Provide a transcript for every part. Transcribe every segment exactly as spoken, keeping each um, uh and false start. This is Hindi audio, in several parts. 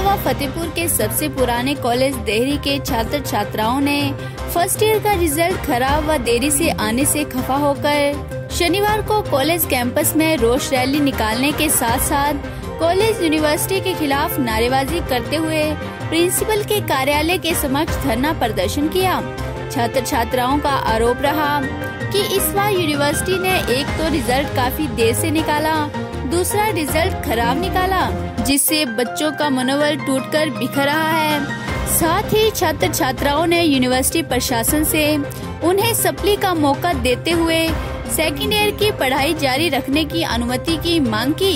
अलावा फतेहपुर के सबसे पुराने कॉलेज देहरी के छात्र छात्राओं ने फर्स्ट ईयर का रिजल्ट खराब व देरी से आने से खफा होकर शनिवार को कॉलेज कैंपस में रोष रैली निकालने के साथ साथ कॉलेज यूनिवर्सिटी के खिलाफ नारेबाजी करते हुए प्रिंसिपल के कार्यालय के समक्ष धरना प्रदर्शन किया। छात्र छात्राओं का आरोप रहा कि इस बार यूनिवर्सिटी ने एक तो रिजल्ट काफी देर से निकाला, दूसरा रिजल्ट खराब निकाला, जिससे बच्चों का मनोबल टूटकर बिखर रहा है। साथ ही छात्र छात्राओं ने यूनिवर्सिटी प्रशासन से उन्हें सप्ली का मौका देते हुए सेकेंड ईयर की पढ़ाई जारी रखने की अनुमति की मांग की।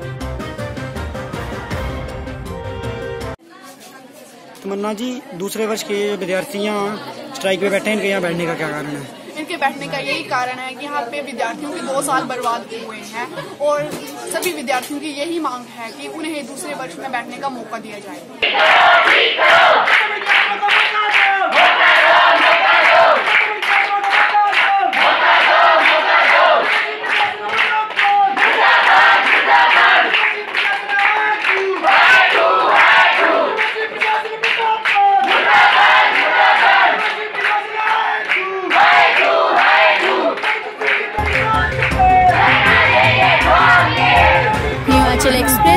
तमन्ना जी, दूसरे वर्ष के विद्यार्थी यहाँ स्ट्राइक पे बैठे हैं, इनके यहाँ बैठने का क्या कारण है? इनके बैठने का यही कारण है कि यहाँ पे विद्यार्थियों के दो साल बर्बाद हुए हैं और सभी विद्यार्थियों की यही मांग है कि उन्हें दूसरे वर्ष में बैठने का मौका दिया जाए। हिमाचल एक्सप्रेस।